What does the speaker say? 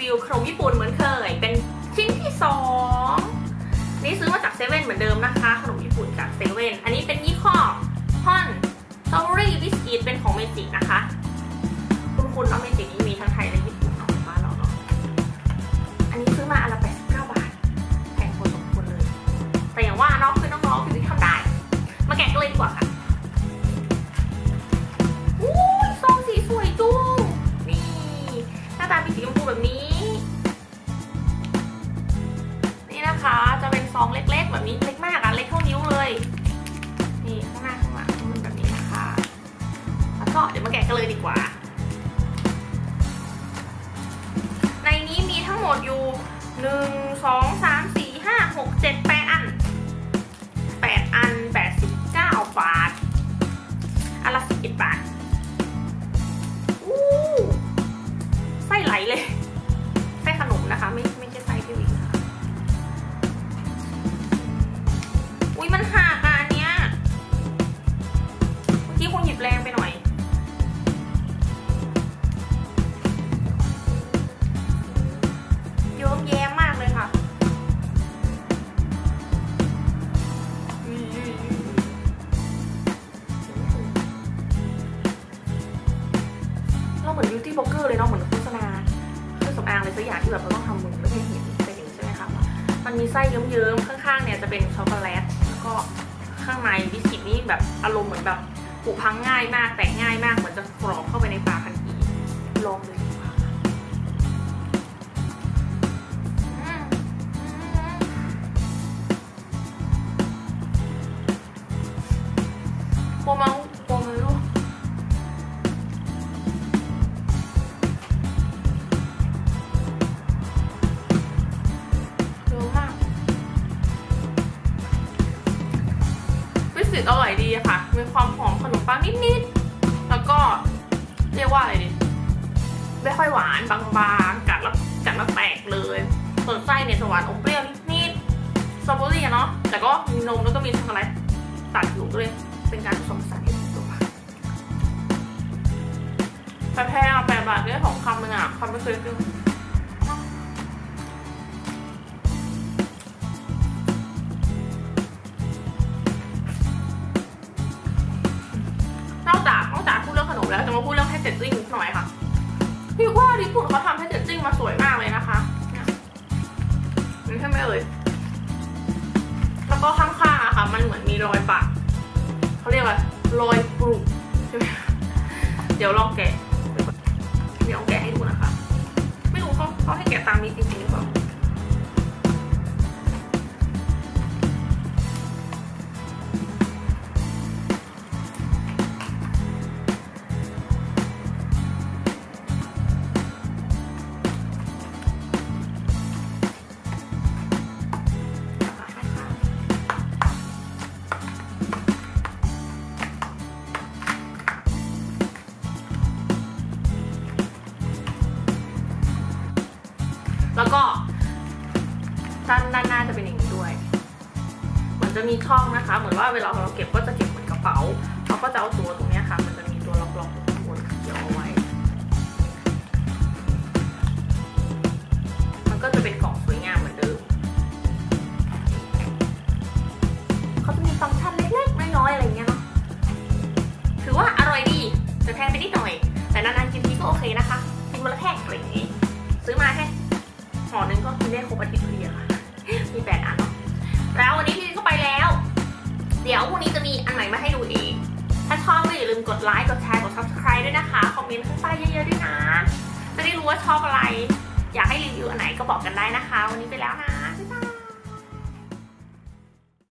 วิวขนมญี่ปุ่นเหมือนเคยเป็นชิ้นที่2นี่ซื้อมาจากเซเว่นเหมือนเดิมนะคะขนมญี่ปุ่นจากเซเว่นอันนี้เป็นยี่ห้อฮอนสตรอเบอรี่บิสกิตเป็นของเมจินะคะคุณเอาเมจินี้มีทั้งไทยและญี่ปุ่นออกมาเราเนาะอันนี้ซื้อมาอันละ89 บาทแพงพอสมควรเลยแต่อย่างว่าน้องคือน้องๆคือทำได้มาแกะกันเลยดีกว่าค่ะซองสีสวยจุ้งนี่หน้าตาเป็นสีชมพูแบบนี้นี่นะคะจะเป็นซองเล็กๆแบบนี้เล็กมากอะเล็กเท่านิ้วเลยนี่ข้างหน้าข้างหลังมันแบบนี้นะคะแล้วก็เดี๋ยวมาแกะกันเลยดีกว่าในนี้มีทั้งหมดอยู่1 2 3 4 5 6 7 8 อัน89 บาทอันละ11 บาทไส้ไหลเลยไส้ขนมนะคะไม่ใช่ไส้ที่วิ่งค่ะอุ้ยมันหักอ่ะอันเนี้ยเมื่อกี้คุณหยิบแรงไปหน่อยเยิ้มแย้มมากเลยค่ะเราเหมือนบิวตี้บล็อกเกอร์เลยเนาะเหมือนโฆษณาเครื่องสำอางอะไรสักอย่างที่แบบเราต้องทำมือไม่ได้เห็นแต่เห็นใช่ไหมคะมันมีไส้เยิ้มๆข้างๆเนี่ยจะเป็นช็อกโกแลตแล้วก็ข้างในบิสกิตนี่แบบอารมณ์เหมือนแบบผุพังง่ายมากแตกง่ายมากเหมือนจะกรอบเข้าไปในปากทันทีลองเลยโมลูเยอะมากวิสิตอร่อยดีค่ะมีความหอมขนมปังนิดๆแล้วก็เรียกว่าอะไรดีไม่ค่อยหวานบางๆกัดแล้วแตกเลยส่วนไส้เนี่ยจะหวานอมเปรี้ยวนิดๆสตรอเบอรี่เนาะแต่ก็มีนมแล้วก็มีช็อกโกแลตตัดอยู่ด้วยเป็นการผสมผสานที่ถูกต้องแต่แพง8 บาทเนี่ยของคำนึงอ่ะคำไม่เคยซื้อนอกจากพูดเรื่องขนมแล้วจะมาพูดเรื่องแพคเกจจิ้งหน่อยค่ะพี่ว่าญี่ปุ่นเขาทำแพคเกจจิ้งมาสวยมากเลยนะคะนี่ใช่ไหมเอ่ยแล้วก็ข้างๆอะค่ะมันเหมือนมีรอยปะเขาเรียกว่ารอยปรุใช่ไหมเดี๋ยวลองแกะให้ดูนะคะไม่รู้เขาให้แกะตามนี้จริงๆหรือเปล่าแล้วก็ด้านหน้าจะเป็นอย่างนี้ด้วยเหมือนจะมีช่องนะคะเหมือนว่าเวลาเราเก็บก็จะเก็บเหมือนกระเป๋าเราก็จะเอาตัวตรงนี้ค่ะมันจะมีตัวล็อกๆข้างบนเกี่ยวเอาไว้มันก็จะเป็นกล่องสวยงามเหมือนเดิมเขาจะมีฟังก์ชันเล็กๆน้อยๆอะไรเงี้ยเนาะถือว่าอร่อยดีแต่แพงไปนิดหน่อยแต่นานๆกินทีก็โอเคนะคะกินวันละแท่งอะไรอย่างงี้ซื้อมาแค่ห่อนึงก็กินได้ครบอาทิตย์พอดีค่ะมี8 อันเนาะแล้ววันนี้พี่ก็ไปแล้วเดี๋ยวพรุ่งนี้จะมีอันไหนมาให้ดูอีกถ้าชอบก็อย่าลืมกดไลค์กดแชร์กด Subscribe ด้วยนะคะคอมเมนต์ข้างใต้เยอะๆด้วยนะจะได้รู้ว่าชอบอะไรอยากให้รีวิวอันไหนก็บอกกันได้นะคะวันนี้ไปแล้วนะบ๊ายบาย